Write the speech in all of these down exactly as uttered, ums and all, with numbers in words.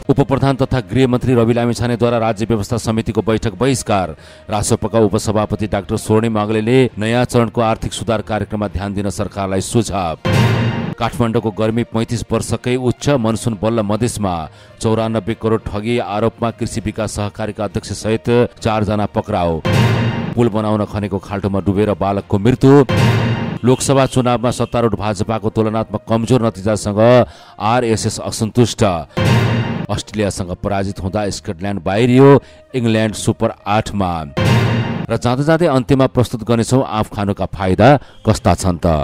उपप्रधान तथा गृहमन्त्री रवि लामिछानेद्वारा राज्य व्यवस्था समितिको बैठक बहिष्कार। रासोपाका उपसभापति डाक्टर स्वर्णिम अग्लेले नयाँ चरणको आर्थिक सुधार कार्यक्रममा ध्यान दिन सरकारलाई सुझाव। काठमाडौँको गर्मी पैँतिस वर्षकै उच्च, मनसुन बल्ल मधेसमा। चौरानब्बे करोड ठगी आरोपमा कृषि विकास सहकारीका अध्यक्ष सहित चारजना पक्राउ। पुल बनाउन खनेको खाल्टोमा डुबेर बालकको मृत्यु। लोकसभा चुनावमा सत्तारूढ भाजपाको तुलनात्मक कमजोर नतिजासँग आरएसएस असन्तुष्ट। अस्ट्रेलियासँग पराजित हुँदा स्कटल्यान्ड बाहिरियो। इङ्ल्यान्ड सुपर आठमा। र जाँदा जाँदै अन्त्यमा प्रस्तुत गर्नेछौँ आँप खानुका फाइदा कस्ता छन् त।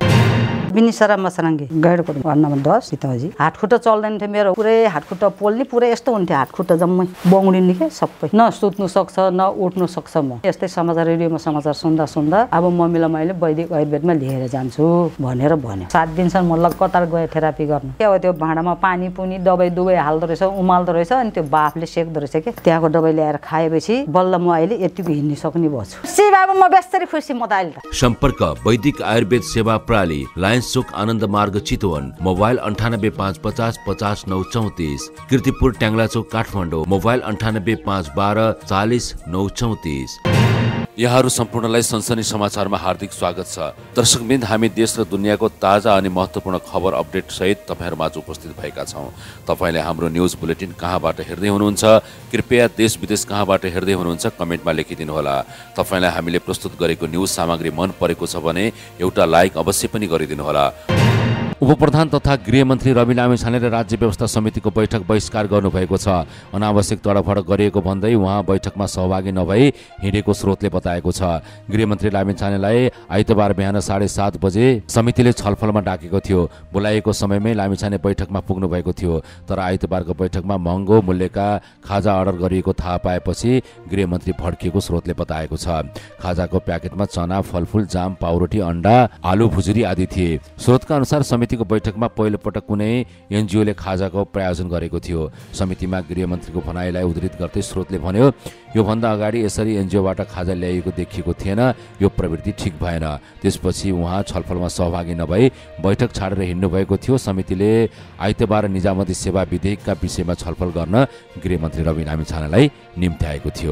बिनिसरा मसराङ्गे गैडको वार्ड नम्बर दस सीताजी। हातखुट्टा चल्दैन थियो मेरो, पुरै हातखुट्टा पोल्ने पुरै यस्तो हुन्थ्यो, हातखुट्टा जम्मै बौडिने के सबै, न सुत्नु सक्छ न उठ्नु सक्छ। म यस्तै समाचार रेडियोमा समाचार सुन्दा सुन्दा अब मम्मीलाई मैले वैदिक आयुर्वेदमा लिएर जान्छु भनेर भन्यो। सात दिनसम्म म लगातार गएँ थेरापी गर्नु। के हो त्यो भाँडामा पानी पुनी दबाई दुबाई हाल्दो रहेछ, उमाल्दो रहेछ, अनि त्यो बाफले सेक्दो रहेछ कि त्यहाँको दबाई ल्याएर खाएपछि बल्ल म अहिले यतिको हिँड्न सक्ने भएछु। सी बाबु म बेस्तरी खुसी म त अहिले त। सम्पर्क वैदिक आयुर्वेद सेवा प्रणाली, लायन्स चोक आनन्द मार्ग चितवन। मोबाइल अन्ठानब्बे पाँच पचास पचास नौ चौतिस। कीर्तिपुर ट्याङ्ला चोक काठमाडौँ। मोबाइल अन्ठानब्बे पाँच बाह्र चालिस नौ चौतिस। यहाँहरू सम्पूर्णलाई सनसनी समाचारमा हार्दिक स्वागत छ। दर्शकवृन्द, हामी देश र दुनियाँको ताजा अनि महत्त्वपूर्ण खबर अपडेट सहित तपाईँहरूमाझ उपस्थित भएका छौँ। तपाईँले हाम्रो न्युज बुलेटिन कहाँबाट हेर्दै हुनुहुन्छ, कृपया देश विदेश कहाँबाट हेर्दै हुनुहुन्छ कमेन्टमा लेखिदिनुहोला। तपाईँलाई हामीले प्रस्तुत गरेको न्युज सामग्री मन परेको छ भने एउटा लाइक अवश्य पनि गरिदिनुहोला। उपप्रधान तथा गृहमन्त्री रवि लामिछानेले राज्य व्यवस्था समितिको बैठक बहिष्कार गर्नुभएको छ। अनावश्यक तडफड गरिएको भन्दै उहाँ बैठकमा सहभागी नभई हिँडेको स्रोतले बताएको छ। गृहमन्त्री लामिछानेलाई आइतबार बिहान साढे सात बजे समितिले छलफलमा डाकेको थियो। बोलाइएको समयमै लामिछाने बैठकमा पुग्नु भएको थियो, तर आइतबारको बैठकमा महँगो मूल्यका खाजा अर्डर गरिएको थाहा पाएपछि गृहमन्त्री भड्किएको स्रोतले बताएको छ। खाजाको प्याकेटमा चना, फलफुल, जाम, पाउरोटी, अण्डा, आलु भुजुरी आदि थिए। स्रोतका अनुसार समिति समितिको बैठकमा पहिलोपटक कुनै एनजिओले खाजाको प्रायोजन गरेको थियो। समितिमा गृहमन्त्रीको भनाइलाई उद्धृत गर्दै स्रोतले भन्यो, योभन्दा अगाडि यसरी एनजिओबाट खाजा ल्याइएको देखिएको थिएन, यो प्रवृत्ति ठिक भएन। त्यसपछि उहाँ छलफलमा सहभागी नभई बैठक छाडेर हिँड्नु भएको थियो। समितिले आइतबार निजामती सेवा विधेयकका विषयमा छलफल गर्न गृहमन्त्री रवि लामिछानेलाई निम्त्याएको थियो।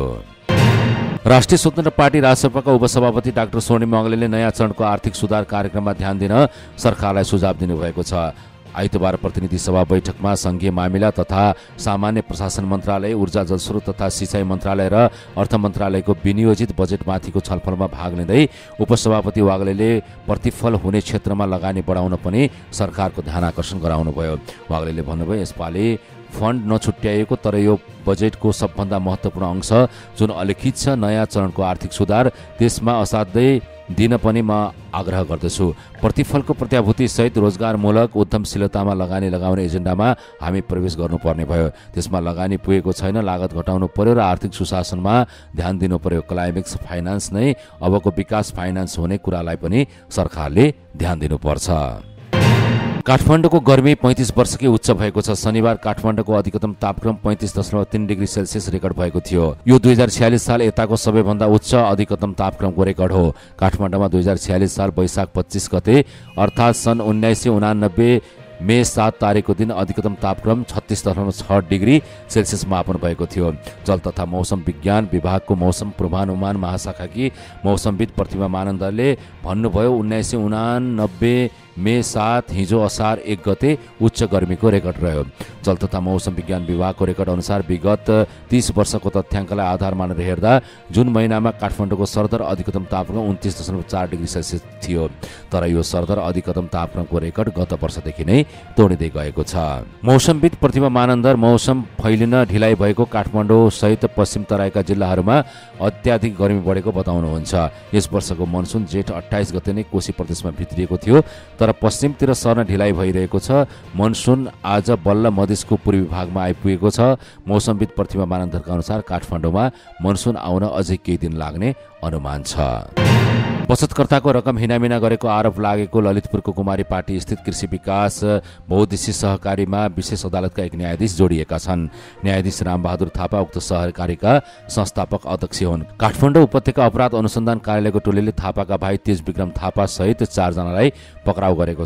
राष्ट्रिय स्वतन्त्र पार्टी रासपाका उपसभापति डाक्टर स्वर्णिम अग्लेले नयाँ चरणको आर्थिक सुधार कार्यक्रममा ध्यान दिन सरकारलाई सुझाव दिनुभएको छ। आइतबार प्रतिनिधि सभा बैठकमा संघीय मामिला तथा सामान्य प्रशासन मन्त्रालय, ऊर्जा जलस्रोत तथा सिँचाइ मन्त्रालय र अर्थ मन्त्रालयको विनियोजित बजेटमाथिको छलफलमा भाग लिँदै उपसभापति वाग्लेले प्रतिफल हुने क्षेत्रमा लगानी बढाउन पनि सरकारको ध्यान आकर्षण गराउनुभयो। वाग्लेले भन्नुभयो, यसपालि फन्ड नछुट्याइएको तर यो बजेटको सबभन्दा महत्त्वपूर्ण अंश जुन अलिखित छ, नयाँ चरणको आर्थिक सुधार, त्यसमा असाध्यै दिन पनि म आग्रह गर्दछु। प्रतिफलको प्रत्याभूति सहित रोजगारमूलक उद्यमशीलतामा लगानी लगाउने एजेन्डामा हामी प्रवेश गर्नुपर्ने भयो। त्यसमा लगानी पुगेको छैन, लागत घटाउनु पर्यो र आर्थिक सुशासनमा ध्यान दिनु पर्यो। क्लाइमेक्स फाइनान्स नै अबको विकास फाइनान्स हुने कुरालाई पनि सरकारले ध्यान दिनुपर्छ। काठमाडौँको गर्मी पैँतिस वर्षकै उच्च भएको छ। शनिबार काठमाडौँको अधिकतम तापक्रम पैँतिस दशमलव तीन डिग्री सेल्सियस रेकर्ड भएको थियो। यो दुई हजार छ्यालिस साल यताको सबैभन्दा उच्च अधिकतम तापक्रमको रेकर्ड हो। काठमाडौँमा दुई हजार छ्यालिस साल वैशाख पच्चिस गते अर्थात् सन् उन्नाइस सय उनानब्बे मे सात तारिकको दिन अधिकतम तापक्रम छत्तिस दशमलव छ डिग्री सेल्सियस मापन भएको थियो। जल तथा मौसम विज्ञान विभागको मौसम पूर्वानुमान महाशाखाकी मौसमविद प्रतिमा मानन्दरले भन्नुभयो, उन्नाइस सय उनानब्बे मे सात हिजो असार एक गते उच्च गर्मीको रेकर्ड रह्यो। जल तथा मौसम विज्ञान विभागको रेकर्ड अनुसार विगत तीस वर्षको तथ्याङ्कलाई आधार मानेर हेर्दा जुन महिनामा काठमाडौँको सरदर अधिकतम तापक्रम उन्तिस दशमलव चार डिग्री सेल्सियस थियो। तर यो सरदर अधिकतम तापक्रमको रेकर्ड गत वर्षदेखि नै तोडिँदै गएको छ। मौसमविद प्रतिमा मानन्दर मौसम फैलिन ढिलाइ भएको काठमाडौँ सहित पश्चिम तराईका जिल्लाहरूमा अत्याधिक गर्मी बढेको बताउनुहुन्छ। यस वर्षको मनसुन जेठ अट्ठाइस गते नै कोशी प्रदेशमा भित्रिएको थियो, तर पश्चिमतिर सर्न ढिलाइ भइरहेको छ। मनसुन आज बल्ल मधेसको पूर्वी भागमा आइपुगेको छ। मौसमविद प्रतिमा मानन्दरका अनुसार काठमाडौँमा मनसुन आउन अझै केही दिन लाग्ने अनुमान छ। बचतकर्ताको रकम हिनामिना गरेको आरोप लागेको ललितपुरको कुमारी पाटी स्थित कृषि विकास बहुद्देश्य सहकारीमा विशेष अदालतका एक न्यायाधीश जोडिएका छन्। न्यायाधीश रामबहादुर थापा उक्त सहकारीका संस्थापक अध्यक्ष हुन्। काठमाडौँ उपत्यका अपराध अनुसन्धान कार्यालयको टोलीले थापाका भाइ तेज विक्रम थापा सहित चारजनालाई पक्राउ गरेको छ।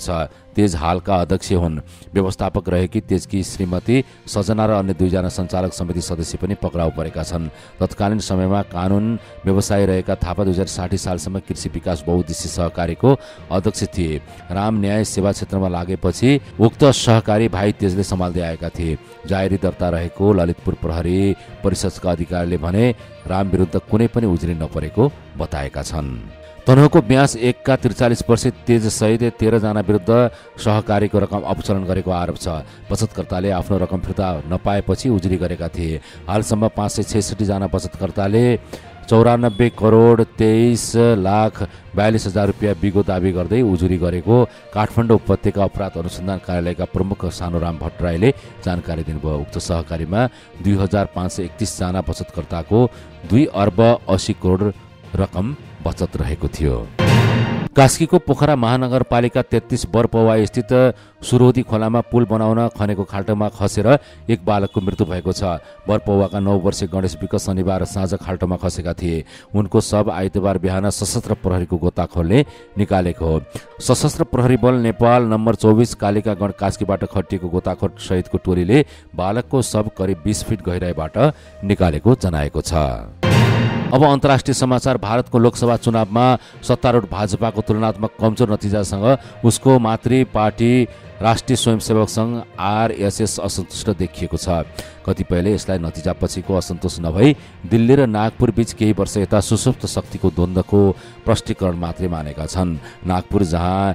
तेज हालका अध्यक्ष हुन्। व्यवस्थापक रहेकी तेजकी श्रीमती सजना र अन्य दुईजना सञ्चालक समिति सदस्य पनि पक्राउ परेका छन्। तत्कालीन समयमा कानुन व्यवसायी रहेका थापा दुई हजार साठी सालसम्म कृषि विकास बहुउद्देश्य सहकारीको अध्यक्ष थिए। राम न्याय सेवा क्षेत्रमा लागेपछि उक्त सहकारी भाइ तेजले सम्हाल्दै आएका थिए। जाहेरी दर्ता रहेको ललितपुर प्रहरी परिषदका अधिकारीले भने राम विरुद्ध कुनै पनि उजुरी नपरेको बताएका छन्। तनहुको ब्यास एकका त्रिचालिस वर्षीय तेज सहित तेह्रजना विरुद्ध सहकारीको रकम अपचलन गरेको आरोप छ। बचतकर्ताले आफ्नो रकम फिर्ता नपाएपछि उजुरी गरेका थिए। हालसम्म पाँच सय छैसठी जना बचतकर्ताले चौरानब्बे करोड तेइस लाख बयालिस हजार रुपियाँ बिगो दावी गर्दै उजुरी गरेको काठमाडौँ उपत्यका अपराध अनुसन्धान कार्यालयका प्रमुख सानुराम भट्टराईले जानकारी दिनुभयो। उक्त सहकारीमा दुई हजार पाँच सय एकतिस जना बचतकर्ताको दुई अर्ब अस्सी करोड रकम बचत रहेको थियो। कास्कीको पोखरा महानगरपालिका तेत्तीस बरपौवा स्थित सुरोधी खोलामा पुल बनाउन खनेको खाल्टोमा खसेर एक बालकको मृत्यु भएको छ। बरपौवाका नौ वर्षीय गणेश विक शनिबार साँझ खाल्टोमा खसेका थिए। उनको शव आइतबार बिहान सशस्त्र प्रहरीको गोताखोरले निकालेको हो। सशस्त्र प्रहरी बल नेपाल नम्बर चौबिस कालिकागढ कास्कीबाट खटिएको गोताखोर सहितको टोलीले बालकको शव करिब बीस फिट गहिराईबाट निकालेको जनाएको छ। अब अन्तर्राष्ट्रिय समाचार। भारतको लोकसभा चुनावमा सत्तारूढ भाजपाको तुलनात्मक कमजोर नतिजासँग उसको मातृ पार्टी राष्ट्रिय स्वयंसेवक सङ्घ आरएसएस असन्तुष्ट देखिएको छ। कतिपयले यसलाई नतिजापछिको असन्तोष नभई दिल्ली र नागपुर बीच केही वर्ष यता सुसुप्त शक्तिको द्वन्द्वको प्रष्टीकरण मात्रै मानेका छन्। नागपुर जहाँ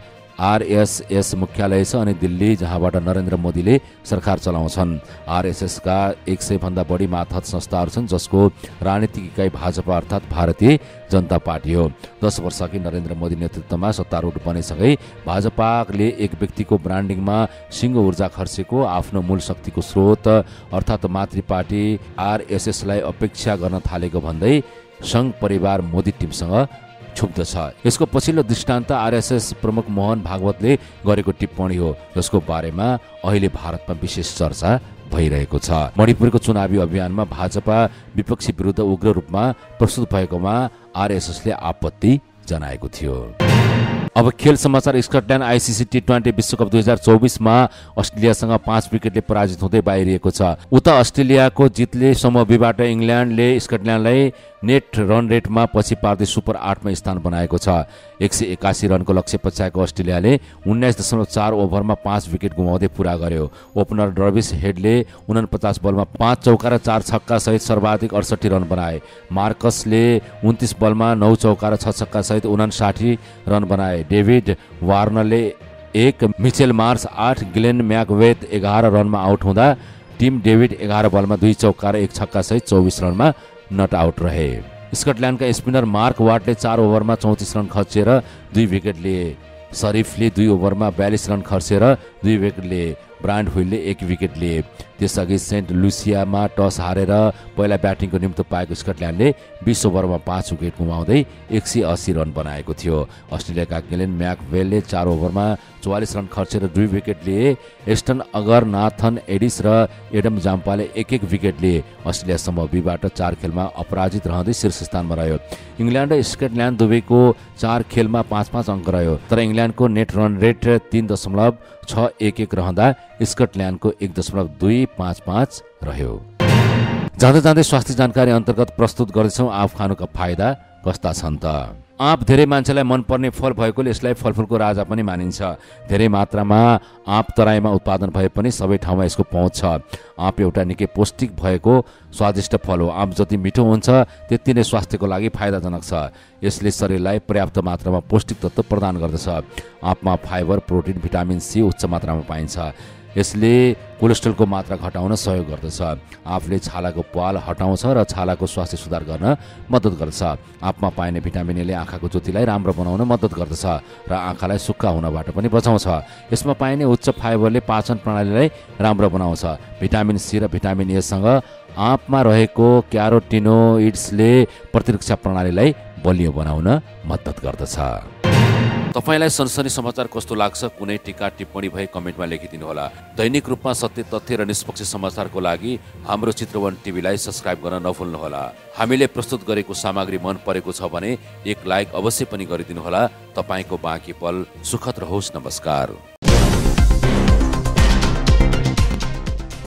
आरएसएस मुख्यालय छ अनि दिल्ली जहाँबाट नरेन्द्र मोदीले सरकार चलाउँछन्। आरएसएसका एक सय भन्दा बढी मातहत संस्थाहरू छन् जसको राजनीतिक इकाइ भाजपा अर्थात् भारतीय जनता पार्टी हो। दस वर्षअघि नरेन्द्र मोदी नेतृत्वमा सत्तारूढ बनेसँगै भाजपाले एक व्यक्तिको ब्रान्डिङमा सिङ्गो ऊर्जा खर्चेको आफ्नो मूल शक्तिको स्रोत अर्थात् मातृ पार्टी आरएसएसलाई अपेक्षा गर्न थालेको भन्दै सङ्घ परिवार मोदी टिमसँग छुप्दछ। यसको पछिल्लो दृष्टान्त आरएसएस प्रमुख मोहन भागवतले गरेको टिप्पणी हो जसको बारेमा अहिले भारतमा विशेष चर्चा भइरहेको छ। मणिपुरको चुनावी अभियानमा भाजपा विपक्षी विरुद्ध उग्र रूपमा प्रस्तुत भएकोमा आरएसएसले आपत्ति जनाएको थियो। अब खेल समाचार। स्कटल्यान्ड आइसिसी टी ट्वेन्टी विश्वकप दुई हजार चौबिसमा अस्ट्रेलियासँग पाँच विकेटले पराजित हुँदै बाहिरिएको छ। उता अस्ट्रेलियाको जितले समूह बीबाट इङ्ल्यान्डले स्कटल्यान्डलाई नेट रन रेटमा पछि पार्दै सुपर आठमा स्थान बनाएको छ। एक सय एकासी रनको लक्ष्य पछ्याएको अस्ट्रेलियाले उन्नाइस दशमलव चार ओभरमा पाँच विकेट गुमाउँदै पुरा गर्यो। ओपनर डर्विस हेडले उनपचास बलमा पाँच चौका र चार छक्का सहित सर्वाधिक अडसठी रन बनाए। मार्कसले उन्तिस बलमा नौ चौका र छ छक्का सहित उनासाठी रन बनाए। डेभिड वार्नरले एक, मिचेल मार्स आठ, ग्लेन म्याकवेथ एघार रनमा आउट हुँदा टिम डेभिड एघार बलमा दुई चौका र एक छक्का सहित चौबिस रनमा नट आउट रहे। स्कटल्यान्डका स्पिनर मार्क वाटले चार ओभरमा चौतिस रन खर्चेर दुई विकेट लिए। शरीफले दुई ओभरमा बयालिस रन खर्चेर दुई विकेट लिए। ब्रान्ड हुइलले एक विकेट लिए। त्यसअघि सेन्ट लुसियामा टस हारेर पहिला ब्याटिङको निम्तो पाएको स्कटल्यान्डले बीस ओभरमा पाँच विकेट गुमाउँदै एक सय अस्सी रन बनाएको थियो। अस्ट्रेलियाका गेलेन म्याकवेलले चार ओभरमा चौवालिस रन खर्चेर दुई विकेट लिए। एस्टन अगर, नाथन एडिस र एडम जाम्पाले एक एक विकेट लिए। अस्ट्रेलिया समूह बीबाट चार खेलमा अपराजित रहँदै शीर्ष स्थानमा रह्यो। इङ्ल्यान्ड र स्कटल्यान्ड दुवैको चार खेलमा पाँच पाँच अङ्क रह्यो, तर इङ्ल्यान्डको नेट रन रेट तीन दशमलव छ एक एक रहँदा स्कटल्यान्डको एक दशमलव दुई पाँच पाँच रह्यो। जाँदै जाँदै स्वास्थ्य जानकारी अन्तर्गत प्रस्तुत गर्दैछौँ आँप खानुका फाइदा कस्ता छन् त। आँप धेरै मान्छेलाई मनपर्ने फल भएकोले यसलाई फलफुलको राजा पनि मानिन्छ। धेरै मात्रामा आँप तराईमा उत्पादन भए पनि सबै ठाउँमा यसको पहुँच छ। आँप एउटा निकै पौष्टिक भएको स्वादिष्ट फल हो। आँप जति मिठो हुन्छ त्यति नै स्वास्थ्यको लागि फाइदाजनक छ। यसले शरीरलाई पर्याप्त मात्रामा पौष्टिक तत्त्व प्रदान गर्दछ। आँपमा फाइबर, प्रोटिन, भिटामिन सी उच्च मात्रामा पाइन्छ। यसले कोलेस्ट्रोलको मात्रा घटाउन सहयोग गर्दछ। आँपले छालाको पाल हटाउँछ र छालाको स्वास्थ्य सुधार गर्न मद्दत गर्दछ। आँपमा पाइने भिटामिन एले आँखाको ज्योतिलाई राम्रो बनाउन मद्दत गर्दछ र आँखालाई सुक्खा हुनबाट पनि बचाउँछ। यसमा पाइने उच्च फाइबरले पाचन प्रणालीलाई राम्रो बनाउँछ। भिटामिन सी र भिटामिन एसँग आँपमा रहेको क्यारोटिनोइड्सले प्रतिरक्षा प्रणालीलाई बलियो बनाउन मद्दत गर्दछ। तपाईलाई सनसनी समाचार कस्तो लाग्छ? कुनै टिका टिप्पणी भए कमेन्टमा लेखिदिनुहोला। दैनिक रूपमा सत्य, तथ्य र निष्पक्ष समाचारको लागि हाम्रो चित्रवन टिभीलाई सब्स्क्राइब गर्न नभुल्नुहोला। हामीले प्रस्तुत गरेको सामग्री मन परेको छ भने एक लाइक अवश्य पनि गरिदिनुहोला। तपाईँको बाँकी पल सुखद रहोस्। नमस्कार।